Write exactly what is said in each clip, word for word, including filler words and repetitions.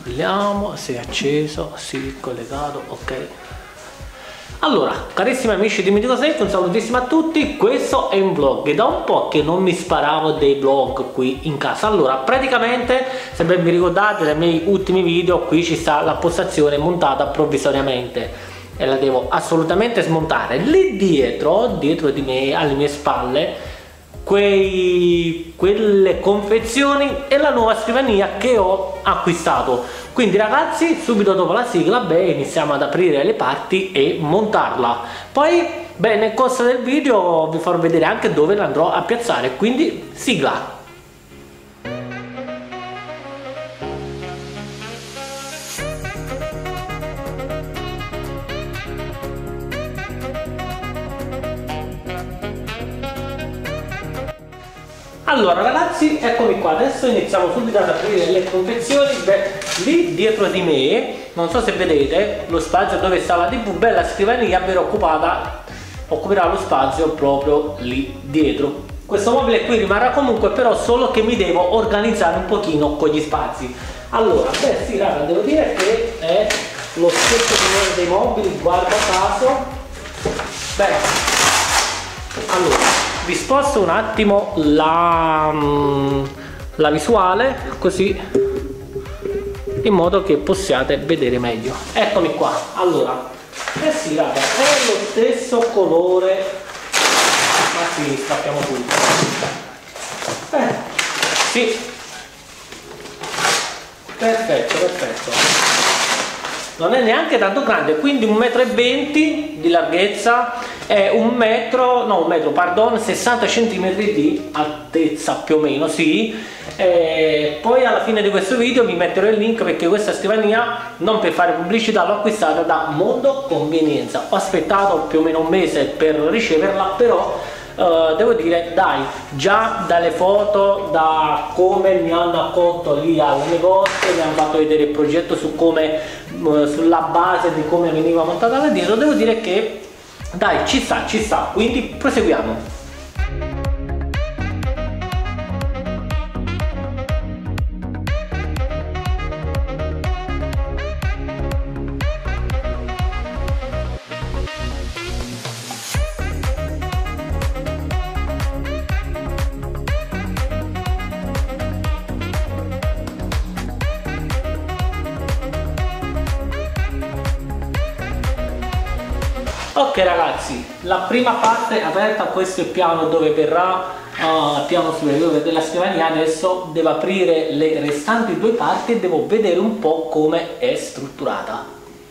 Vediamo se è acceso, sì, collegato, ok. Allora, carissimi amici di Mitico un salutissimo a tutti. Questo è un vlog e da un po' che non mi sparavo dei vlog qui in casa. Allora, praticamente, se ben vi ricordate dai miei ultimi video, qui ci sta la postazione montata provvisoriamente e la devo assolutamente smontare. Lì dietro, dietro di me, alle mie spalle, quei, quelle confezioni e la nuova scrivania che ho acquistato. Quindi ragazzi, subito dopo la sigla, beh, iniziamo ad aprire le parti e montarla. Poi, beh, nel corso del video vi farò vedere anche dove l'andrò a piazzare, quindi sigla. Allora ragazzi, eccomi qua, adesso iniziamo subito ad aprire le confezioni. Beh, lì dietro di me, non so se vedete, lo spazio dove sta la tivù, bella scrivania ben occupata, occuperà lo spazio proprio lì dietro. Questo mobile qui rimarrà comunque, però solo che mi devo organizzare un pochino con gli spazi. Allora, beh sì raga, devo dire che è lo stesso colore dei mobili, guarda caso. Beh, allora vi sposto un attimo la, la visuale così in modo che possiate vedere meglio. Eccomi qua. Allora, eh sì raga, è lo stesso colore, ma sì, stacchiamo tutto. Eh, sì, perfetto, perfetto. Non è neanche tanto grande, quindi un metro e venti di larghezza e un metro, no un metro, pardon, sessanta centimetri di altezza più o meno, sì. E poi alla fine di questo video vi metterò il link perché questa scrivania, non per fare pubblicità, l'ho acquistata da Mondo Convenienza. Ho aspettato più o meno un mese per riceverla, però Uh, devo dire, dai, già dalle foto, da come mi hanno accolto lì al negozio, mi hanno fatto vedere il progetto su come, uh, sulla base di come veniva montata là dietro, devo dire che dai, ci sta, ci sta, quindi proseguiamo. Ok ragazzi, la prima parte aperta, questo è il piano dove verrà, uh, il piano superiore della scrivania. Adesso devo aprire le restanti due parti e devo vedere un po' come è strutturata.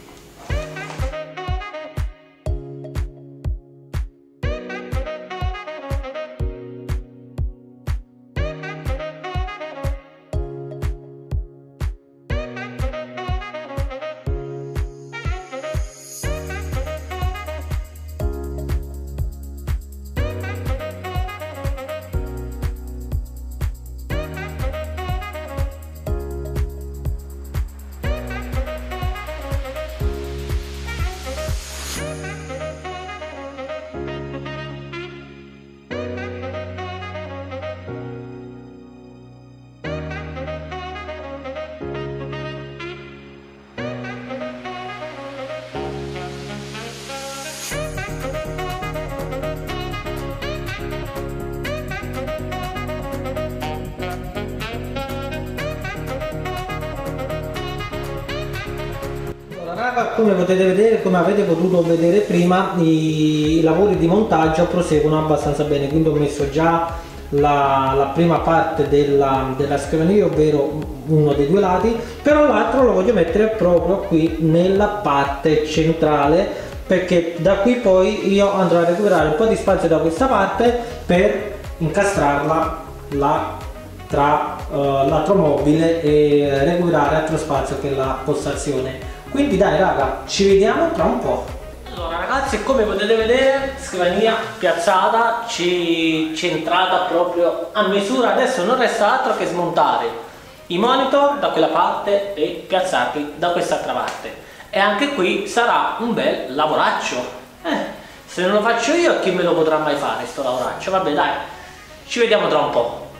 Come potete vedere, come avete potuto vedere prima, i, i lavori di montaggio proseguono abbastanza bene, quindi ho messo già la, la prima parte della, della scrivania, ovvero uno dei due lati, però l'altro lo voglio mettere proprio qui nella parte centrale, perché da qui poi io andrò a recuperare un po' di spazio da questa parte per incastrarla là tra uh, l'altro mobile e recuperare altro spazio che la postazione. Quindi dai raga, ci vediamo tra un po'. Allora ragazzi, come potete vedere, scrivania piazzata, centrata proprio a misura. Adesso non resta altro che smontare i monitor da quella parte e piazzarli da quest'altra parte. E anche qui sarà un bel lavoraccio. Eh, se non lo faccio io, chi me lo potrà mai fare sto lavoraccio? Vabbè dai, ci vediamo tra un po'.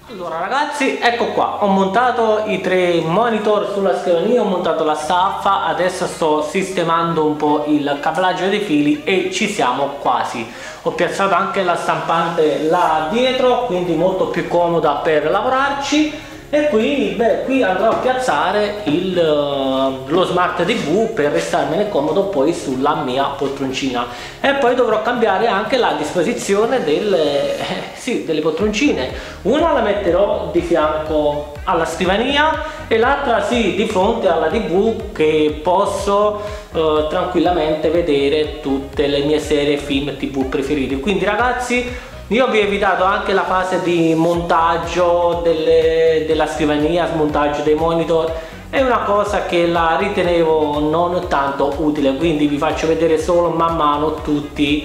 Allora ragazzi, ecco qua, ho montato i tre monitor sulla scrivania, ho montato la staffa, adesso sto sistemando un po' il cablaggio dei fili e ci siamo quasi. Ho piazzato anche la stampante là dietro, quindi molto più comoda per lavorarci. E qui, beh, qui andrò a piazzare il, uh, lo smart tivù per restarmene comodo poi sulla mia poltroncina. E poi dovrò cambiare anche la disposizione delle, eh, sì, delle poltroncine. Una la metterò di fianco alla scrivania e l'altra sì di fronte alla tivù, che posso uh, tranquillamente vedere tutte le mie serie film tivù preferite. Quindi ragazzi, io vi ho evitato anche la fase di montaggio delle, della scrivania, smontaggio dei monitor, è una cosa che la ritenevo non tanto utile, quindi vi faccio vedere solo man mano tutti,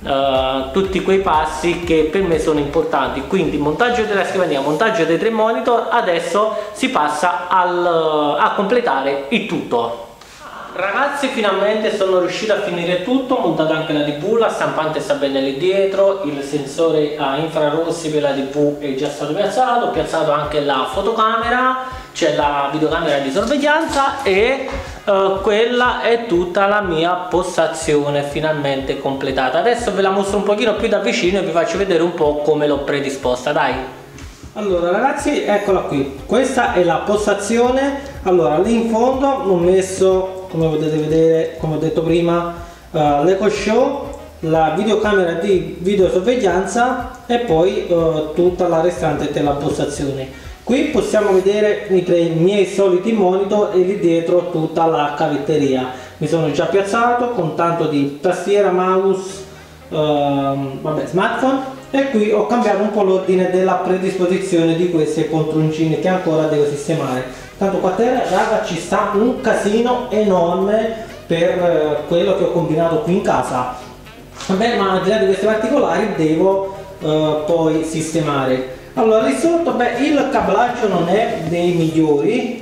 uh, tutti quei passi che per me sono importanti. Quindi montaggio della scrivania, montaggio dei tre monitor, adesso si passa al, a completare il tutto. Ragazzi, finalmente sono riuscito a finire tutto, ho montato anche la tivù, la stampante sta bene lì dietro, il sensore a infrarossi per la tivù è già stato piazzato, ho piazzato anche la fotocamera, c'è la videocamera di sorveglianza e uh, quella è tutta la mia postazione finalmente completata. Adesso ve la mostro un pochino più da vicino e vi faccio vedere un po' come l'ho predisposta, dai. Allora ragazzi, eccola qui, questa è la postazione. Allora lì in fondo ho messo, come potete vedere, come ho detto prima, uh, l'Eco Show, la videocamera di videosorveglianza e poi uh, tutta la restante della postazione. Qui possiamo vedere i tre miei soliti monitor e lì dietro tutta la cavetteria. Mi sono già piazzato con tanto di tastiera, mouse, uh, vabbè, smartphone. E qui ho cambiato un po' l'ordine della predisposizione di queste poltroncine che ancora devo sistemare. Tanto qua a terra, raga, ci sta un casino enorme per eh, quello che ho combinato qui in casa. Vabbè, ma al di là di questi particolari devo eh, poi sistemare. Allora lì sotto, beh, il cablaggio non è dei migliori,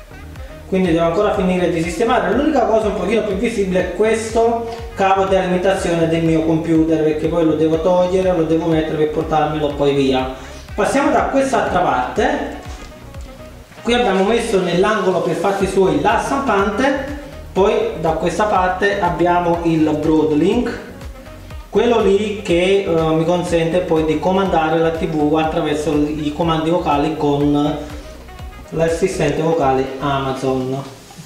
quindi devo ancora finire di sistemare. L'unica cosa un pochino più visibile è questo cavo di alimentazione del mio computer, perché poi lo devo togliere, lo devo mettere per portarmelo poi via. Passiamo da quest'altra parte. Qui abbiamo messo nell'angolo per fatti suoi la stampante, poi da questa parte abbiamo il Broadlink, quello lì che uh, mi consente poi di comandare la tivù attraverso i comandi vocali con l'assistente vocale Amazon.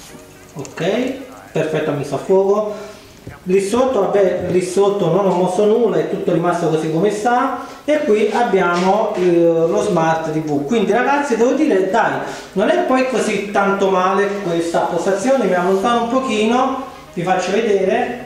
Ok, perfetto, messo a fuoco. Lì sotto, vabbè, lì sotto non ho mosso nulla, è tutto rimasto così come sta. E qui abbiamo eh, lo smart tivù. Quindi ragazzi, devo dire, dai, non è poi così tanto male questa postazione. Mi allontano un pochino, vi faccio vedere.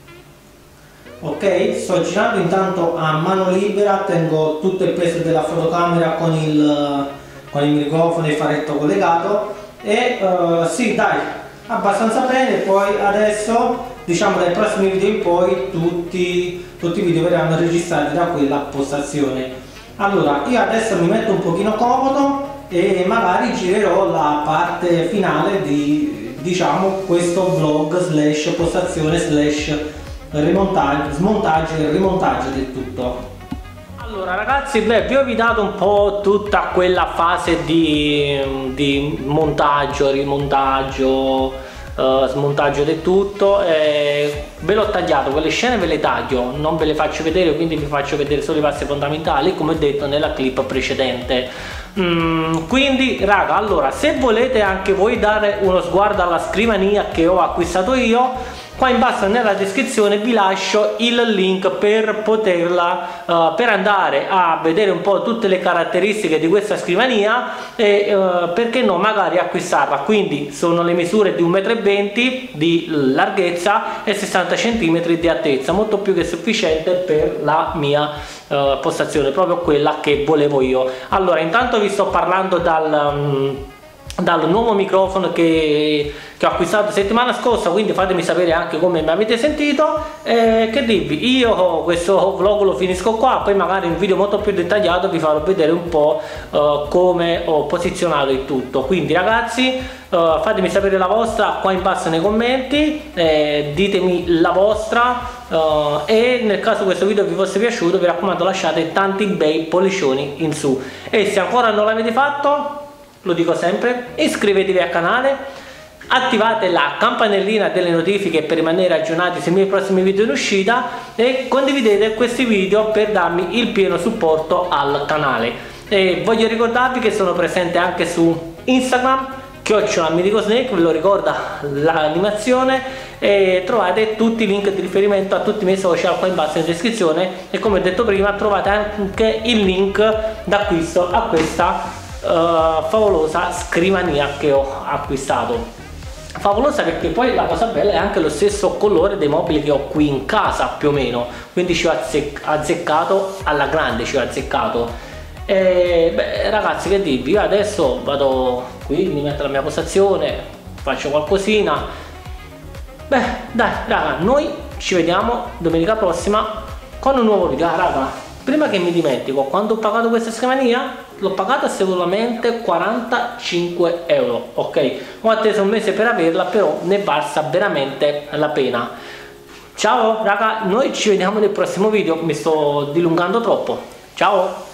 Ok, sto girando intanto a mano libera, tengo tutto il peso della fotocamera con il con il microfono e il faretto collegato e uh, sì, dai, abbastanza bene. Poi adesso, diciamo, dai prossimi video in poi tutti, tutti i video verranno registrati da quella postazione. Allora io adesso mi metto un pochino comodo e magari girerò la parte finale di, diciamo, questo vlog slash postazione slash rimontaggio, smontaggio e rimontaggio del tutto. Allora ragazzi, beh, vi ho evitato un po' tutta quella fase di, di montaggio, rimontaggio, uh, smontaggio del tutto, eh, ve l'ho tagliato, quelle scene ve le taglio, non ve le faccio vedere, quindi vi faccio vedere solo i passi fondamentali come ho detto nella clip precedente. Mm, quindi raga, allora se volete anche voi dare uno sguardo alla scrivania che ho acquistato io, qua in basso nella descrizione vi lascio il link per poterla uh, per andare a vedere un po' tutte le caratteristiche di questa scrivania e uh, perché no magari acquistarla. Quindi sono le misure di un metro e venti di larghezza e sessanta centimetri di altezza, molto più che sufficiente per la mia uh, postazione, proprio quella che volevo io. Allora intanto vi sto parlando dal um, dal nuovo microfono che, che ho acquistato settimana scorsa, quindi fatemi sapere anche come mi avete sentito. Eh, che dirvi, io questo vlog lo finisco qua, poi magari in un video molto più dettagliato vi farò vedere un po' eh, come ho posizionato il tutto. Quindi ragazzi, eh, fatemi sapere la vostra qua in basso nei commenti, eh, ditemi la vostra, eh, e nel caso questo video vi fosse piaciuto vi raccomando lasciate tanti bei pollicioni in su, e se ancora non l'avete fatto, lo dico sempre, iscrivetevi al canale, attivate la campanellina delle notifiche per rimanere aggiornati sui miei prossimi video in uscita e condividete questi video per darmi il pieno supporto al canale. E voglio ricordarvi che sono presente anche su Instagram, chiocciola Miticosnake, ve lo ricorda l'animazione, e trovate tutti i link di riferimento a tutti i miei social qua in basso in descrizione, e come ho detto prima trovate anche il link d'acquisto a questa Uh, favolosa scrivania che ho acquistato. Favolosa perché poi la cosa bella è anche lo stesso colore dei mobili che ho qui in casa, più o meno, quindi ci ho azzeccato alla grande, ci ho azzeccato. E beh, ragazzi, che dirvi, io adesso vado qui, mi metto la mia postazione, faccio qualcosina. Beh dai raga, noi ci vediamo domenica prossima con un nuovo video. Ah, raga, prima che mi dimentico, quando ho pagato questa scrivania l'ho pagata solamente quarantacinque euro, ok? Ho atteso un mese per averla, però ne è valsa veramente la pena. Ciao raga, noi ci vediamo nel prossimo video, mi sto dilungando troppo. Ciao!